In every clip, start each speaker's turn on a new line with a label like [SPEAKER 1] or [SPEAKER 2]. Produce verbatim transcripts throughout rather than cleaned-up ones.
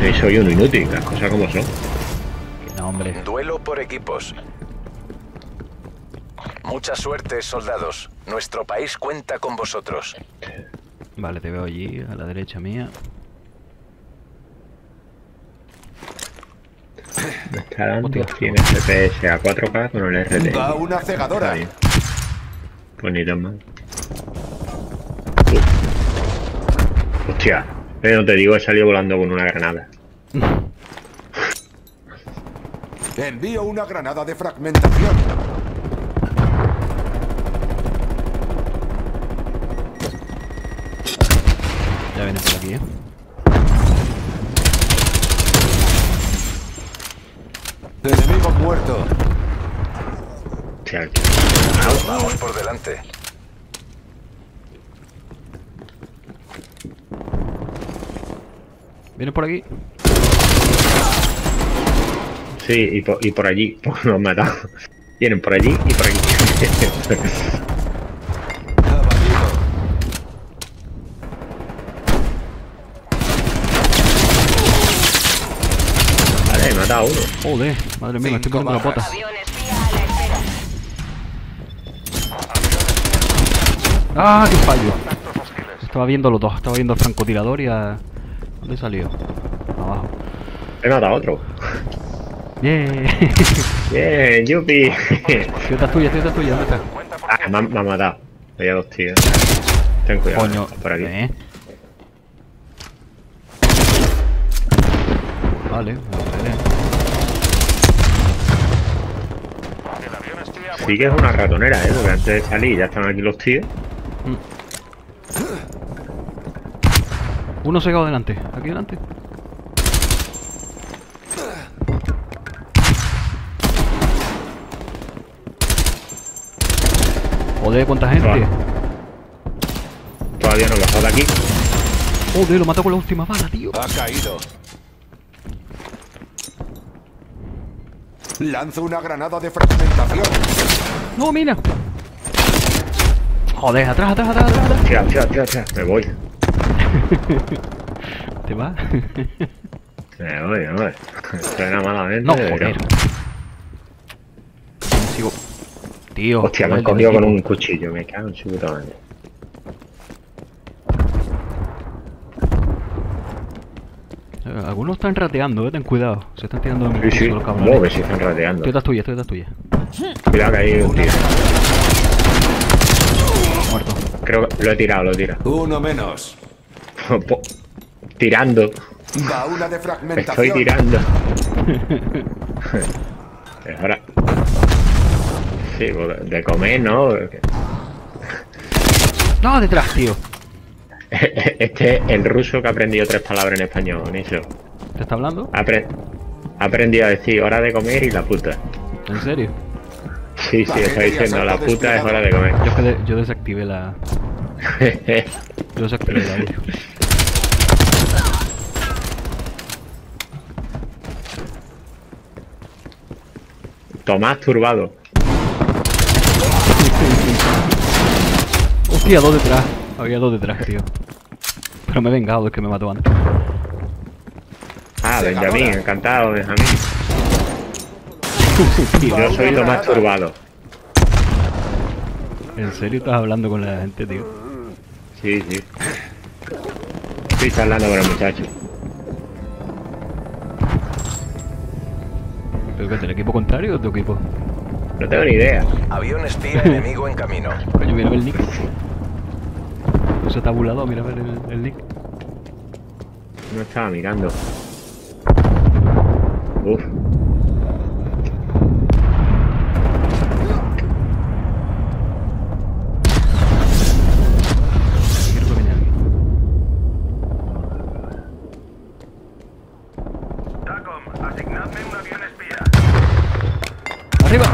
[SPEAKER 1] Sí, soy un inútil, las cosas como son.
[SPEAKER 2] No, hombre.
[SPEAKER 3] Duelo por equipos. Mucha suerte, soldados. Nuestro país cuenta con vosotros.
[SPEAKER 2] Vale, te veo allí, a la derecha mía.
[SPEAKER 1] Me está dando cien F P S a cuatro K con el R T.
[SPEAKER 4] Va una cegadora.
[SPEAKER 1] Pues ni tan mal. Uf. Hostia, pero no te digo, he salido volando con una granada.
[SPEAKER 4] Envío una granada de fragmentación.
[SPEAKER 2] Ya viene por aquí, eh.
[SPEAKER 4] Enemigo muerto.
[SPEAKER 1] Hostia,
[SPEAKER 3] Vamos por delante.
[SPEAKER 2] Viene por aquí.
[SPEAKER 1] sí, y por, y por allí, pues nos han matado. Vienen por allí y por aquí.
[SPEAKER 4] Abatido.
[SPEAKER 1] Vale, he matado a uno.
[SPEAKER 2] Joder, madre mía, me estoy
[SPEAKER 4] Cinco
[SPEAKER 2] poniendo la pota.
[SPEAKER 4] bajas.
[SPEAKER 5] Avión espía a la espera.
[SPEAKER 2] ¡Ah, qué fallo! Estaba viendo los dos, estaba viendo al francotirador y a... ¿Dónde salió? Abajo.
[SPEAKER 1] He matado a otro.
[SPEAKER 2] ¡Bien!
[SPEAKER 1] Bien, yupi.
[SPEAKER 2] Esta es tuya, esta es tuya, ¿dónde está?
[SPEAKER 1] Ah, me, ha- me ha matado. Había dos tíos. Ten cuidado.
[SPEAKER 2] Coño,
[SPEAKER 1] Por aquí.
[SPEAKER 2] ¿eh? Vale, vale.
[SPEAKER 1] Sí que es una ratonera, eh, porque antes de salir ya están aquí los tíos.
[SPEAKER 2] Uno cegado delante, aquí delante. Joder, cuánta gente.
[SPEAKER 1] Va. Todavía no he bajado de aquí.
[SPEAKER 2] Joder, lo mató con la última bala, tío.
[SPEAKER 4] Ha caído. Lanzo una granada de fragmentación.
[SPEAKER 2] No, mira. Joder, atrás, atrás, atrás, atrás. atrás.
[SPEAKER 1] Tira, tira, tira, tira. Me voy.
[SPEAKER 2] ¿Te vas?
[SPEAKER 1] Me voy, me voy. Suena malamente.
[SPEAKER 2] No,
[SPEAKER 1] pero-
[SPEAKER 2] joder. Sigo. Tío.
[SPEAKER 1] Hostia, me han
[SPEAKER 2] joder,
[SPEAKER 1] cogido
[SPEAKER 2] del
[SPEAKER 1] con un
[SPEAKER 2] equipo.
[SPEAKER 1] cuchillo. Me cago en su puta madre.
[SPEAKER 2] Eh, Algunos están rateando, eh, ten cuidado. Se están tirando de
[SPEAKER 1] Sí,
[SPEAKER 2] mi
[SPEAKER 1] sí.
[SPEAKER 2] los cabrones.
[SPEAKER 1] No, que si están rateando.
[SPEAKER 2] Estoy detrás tuya, estoy detrás tuya.
[SPEAKER 1] Cuidado que hay un tío.
[SPEAKER 2] Muerto.
[SPEAKER 1] Creo que lo he tirado, lo he tirado.
[SPEAKER 4] Uno menos.
[SPEAKER 1] Po- Tirando.
[SPEAKER 4] Va una de
[SPEAKER 1] Estoy
[SPEAKER 4] fragmentación.
[SPEAKER 1] tirando. Es hora. Sí, porque de comer, ¿no?
[SPEAKER 2] No, detrás, tío.
[SPEAKER 1] Este es el ruso que ha aprendido tres palabras en español, Niso.
[SPEAKER 2] ¿Te está hablando?
[SPEAKER 1] Ha apre- ha aprendido a decir hora de comer y la puta.
[SPEAKER 2] ¿En serio?
[SPEAKER 1] Sí, sí, está diciendo la puta es hora de comer.
[SPEAKER 2] Yo, es que de- yo desactivé la... Yo desactivé el audio.
[SPEAKER 1] Tomás turbado.
[SPEAKER 2] Hostia, dos detrás. Había dos detrás, tío. Pero me he vengado, es que me mató antes.
[SPEAKER 1] Ah, Benjamín, encantado, Benjamín.
[SPEAKER 2] Tío,
[SPEAKER 1] Yo soy Tomás turbado.
[SPEAKER 2] ¿en serio estás hablando con la gente, tío?
[SPEAKER 1] Sí, sí. Estoy charlando con el muchacho.
[SPEAKER 2] ¿Pero qué, del equipo contrario o de tu equipo?
[SPEAKER 1] No tengo ni idea.
[SPEAKER 3] Avión espía enemigo en camino.
[SPEAKER 2] Coño, mira el nick. Eso está burlado, mira a ver el, el nick.
[SPEAKER 1] No estaba mirando. Uf.
[SPEAKER 2] Quiero que venga alguien.
[SPEAKER 6] TACOM, asignadme un avión espía.
[SPEAKER 2] ¡Arriba!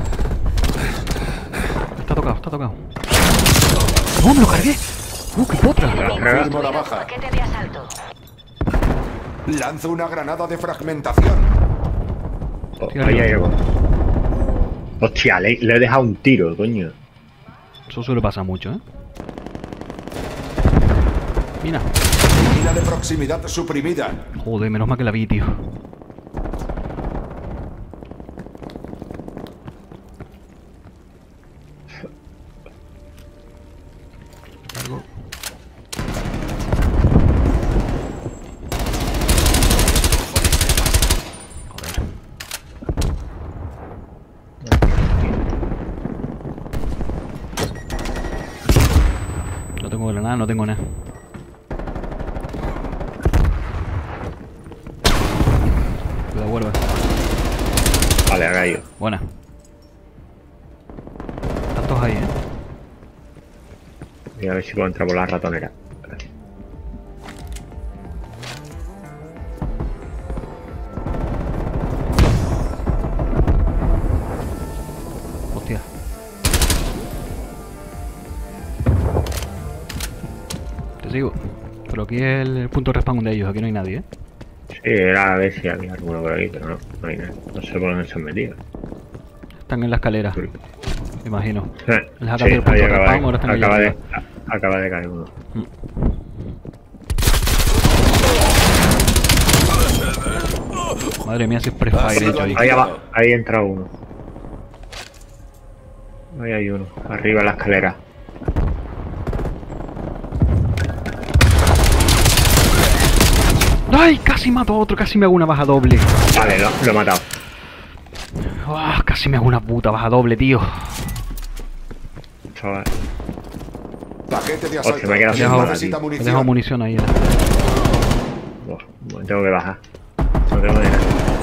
[SPEAKER 2] Está tocado, está tocado. ¡No, me lo cargué! ¡Uh, qué potra!
[SPEAKER 4] Confirmo la baja.
[SPEAKER 5] Paquete de asalto.
[SPEAKER 4] Lanzo una granada de fragmentación.
[SPEAKER 1] Oh, ahí hay algo. Hostia, le, le he dejado un tiro, coño.
[SPEAKER 2] Eso suele pasar mucho, ¿eh? Mira.
[SPEAKER 4] Mina de proximidad suprimida.
[SPEAKER 2] Joder, menos mal que la vi, tío. Algo. Joder. No tengo granada, no tengo nada. Cuidado, vuelve.
[SPEAKER 1] Vale, ha caído.
[SPEAKER 2] Buena. Tantos ahí, eh.
[SPEAKER 1] Voy a ver si puedo entrar por la ratonera.
[SPEAKER 2] Hostia. Te sigo. Pero aquí es el, el punto de respawn de ellos, aquí no hay nadie, eh.
[SPEAKER 1] Sí, era a ver si había alguno por aquí, pero no, no hay nada. No sé por dónde se han metido.
[SPEAKER 2] Están en la escalera, me imagino.
[SPEAKER 1] Sí,
[SPEAKER 2] Les ha
[SPEAKER 1] sí,
[SPEAKER 2] cambiado el punto
[SPEAKER 1] ahí
[SPEAKER 2] de
[SPEAKER 1] acaba,
[SPEAKER 2] respawn, ahora
[SPEAKER 1] de,
[SPEAKER 2] están ahí
[SPEAKER 1] acaba, de,
[SPEAKER 2] arriba.
[SPEAKER 1] a- acaba de caer uno.
[SPEAKER 2] Madre mía, si es prefire hecho ahí.
[SPEAKER 1] Ahí abajo, ahí entra uno. Ahí hay uno, arriba en la escalera.
[SPEAKER 2] ¡Ay! Casi mato a otro, casi me hago una baja doble.
[SPEAKER 1] Vale, lo, lo he matado.
[SPEAKER 2] ¡Ah! Casi me hago una puta baja doble, tío.
[SPEAKER 1] Chaval.
[SPEAKER 4] Paquete de
[SPEAKER 1] Hostia,
[SPEAKER 4] asalto.
[SPEAKER 1] me he quedado
[SPEAKER 2] He
[SPEAKER 1] sin
[SPEAKER 2] dejado,
[SPEAKER 1] bala,
[SPEAKER 4] Necesita
[SPEAKER 1] tío.
[SPEAKER 2] he dejado
[SPEAKER 4] munición.
[SPEAKER 2] munición ahí. eh.
[SPEAKER 1] Buah, me tengo que bajar. No tengo de nada.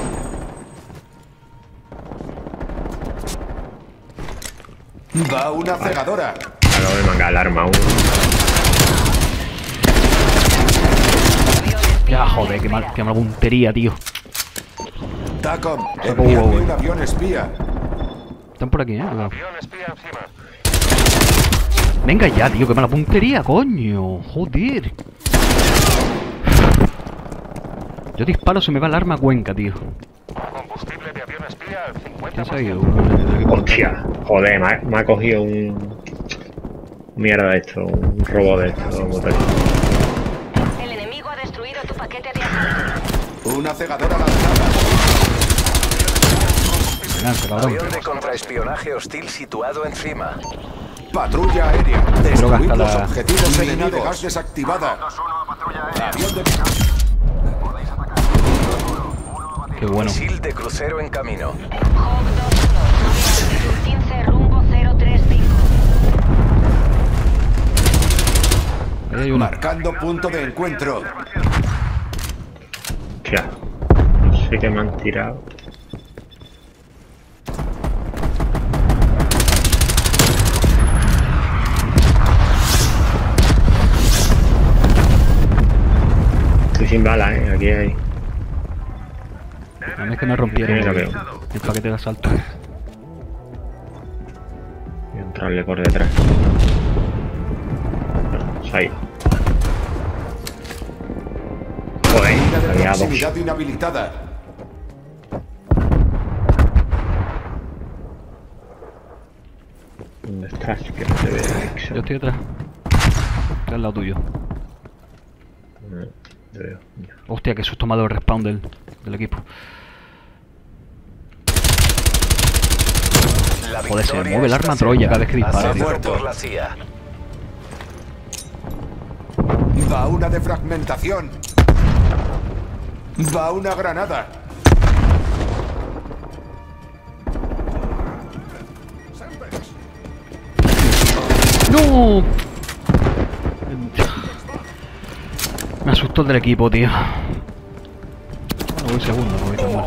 [SPEAKER 4] Va una cegadora.
[SPEAKER 1] Acabo de mangar el arma uno.
[SPEAKER 2] Ya, joder, qué, mal, qué mala puntería, tío.
[SPEAKER 4] TACOM,
[SPEAKER 2] Saco
[SPEAKER 4] envíame
[SPEAKER 2] huevo,
[SPEAKER 4] un
[SPEAKER 2] eh.
[SPEAKER 4] avión espía.
[SPEAKER 2] Están por aquí, eh. Cuidado.
[SPEAKER 3] Avión espía encima.
[SPEAKER 2] Venga ya, tío, qué mala puntería, coño. Joder. Yo disparo, se me va el arma a Cuenca, tío.
[SPEAKER 3] Combustible de avión espía al cincuenta
[SPEAKER 2] ¿Quién se ha
[SPEAKER 3] por
[SPEAKER 2] ido?
[SPEAKER 3] ciento.
[SPEAKER 1] Hostia, joder, me ha, me ha cogido un... Mierda de esto, un robot de esto. motor.
[SPEAKER 5] El enemigo ha destruido tu paquete de asalto.
[SPEAKER 4] Una cegadora lanzada.
[SPEAKER 2] Venganza, cabrón.
[SPEAKER 3] Avión de contraespionaje hostil situado encima.
[SPEAKER 4] Patrulla aérea.
[SPEAKER 2] Creo que
[SPEAKER 4] Destruir
[SPEAKER 2] hasta
[SPEAKER 4] los
[SPEAKER 2] la-
[SPEAKER 4] objetivos enemigos. De gas desactivada. Avión de...
[SPEAKER 2] Qué bueno.
[SPEAKER 3] Misil de crucero en camino.
[SPEAKER 5] Hawk dos uno, quince rumbo cero tres cinco.
[SPEAKER 2] Ahí hay una.
[SPEAKER 4] Marcando punto de encuentro.
[SPEAKER 1] Hostia, no sé qué me han tirado. Estoy sin bala, eh, aquí hay.
[SPEAKER 2] A mí es que me rompieron
[SPEAKER 1] Mira,
[SPEAKER 2] el,
[SPEAKER 1] veo.
[SPEAKER 2] el paquete de asalto.
[SPEAKER 1] Voy a entrarle por detrás. No, se ha ido. Joder,
[SPEAKER 4] Línea de
[SPEAKER 1] había dos.
[SPEAKER 4] proximidad inhabilitada.
[SPEAKER 1] ¿Dónde estás? Que no te veo.
[SPEAKER 2] Yo estoy detrás. Estoy al lado tuyo.
[SPEAKER 1] No, te veo. Ya.
[SPEAKER 2] Hostia, qué susto me ha dado el respawn del, del equipo.
[SPEAKER 3] La
[SPEAKER 2] Joder, se me
[SPEAKER 3] victoria
[SPEAKER 2] mueve el
[SPEAKER 3] está
[SPEAKER 2] arma Troya cada vez que
[SPEAKER 3] cerca.
[SPEAKER 2] dispara,
[SPEAKER 3] Asediado
[SPEAKER 4] tío.
[SPEAKER 3] por la C I A.
[SPEAKER 4] Va una defragmentación. Va una granada.
[SPEAKER 2] ¡No! Me asustó el del equipo, tío. Bueno, voy segundo, no voy tan mal.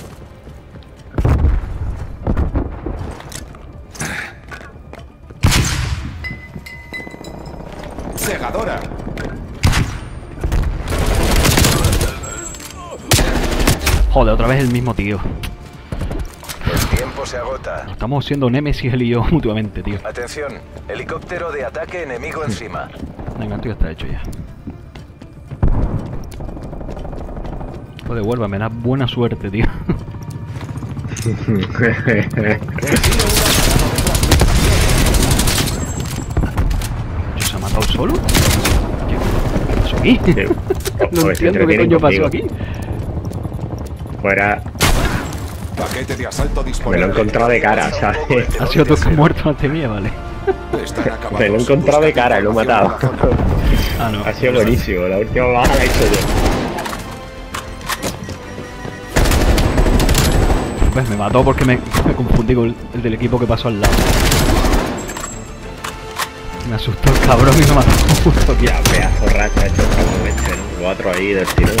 [SPEAKER 4] Cegadora.
[SPEAKER 2] Joder, otra vez el mismo tío.
[SPEAKER 3] El tiempo se agota.
[SPEAKER 2] Estamos siendo Nemesis él y yo mutuamente, tío.
[SPEAKER 3] Atención, helicóptero de ataque enemigo encima.
[SPEAKER 2] Venga, esto ya está hecho ya. Joder, vuelva, me da buena suerte, tío. ¿Se ha matado solo? ¿Qué pasó aquí?
[SPEAKER 1] Sí.
[SPEAKER 2] No
[SPEAKER 1] Pues se
[SPEAKER 2] entiendo qué
[SPEAKER 1] entretienen
[SPEAKER 2] coño pasó
[SPEAKER 1] conmigo.
[SPEAKER 2] aquí.
[SPEAKER 1] Fuera,
[SPEAKER 4] Paquete de asalto
[SPEAKER 1] me lo he
[SPEAKER 4] disponible.
[SPEAKER 1] encontrado de cara, ¿sabes?
[SPEAKER 2] Ha sido tú que has muerto ante mí, vale.
[SPEAKER 4] Están acabados.
[SPEAKER 1] Me lo he encontrado de cara y lo he
[SPEAKER 4] Busca
[SPEAKER 1] matado.
[SPEAKER 4] información en la zona.
[SPEAKER 2] Ah, no.
[SPEAKER 1] Ha sido buenísimo, la última baja la he hecho yo.
[SPEAKER 2] Pues me mató porque me, me confundí con el, el del equipo que pasó al lado. Me asustó el cabrón y me mató justo aquí.
[SPEAKER 1] Ya, pedazo racha hecho el este, ¿no? Cuatro ahí del tirón.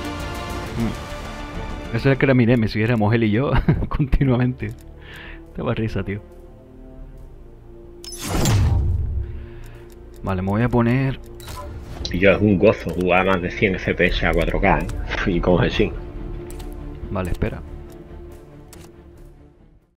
[SPEAKER 2] Ese es el que era mi Nemesis, éramos él y yo continuamente. Te va risa, tío. Vale, me voy a poner...
[SPEAKER 1] Y yo es un gozo jugar a más de cien F P S a cuatro K, ¿eh? Y con G.
[SPEAKER 2] Vale, espera.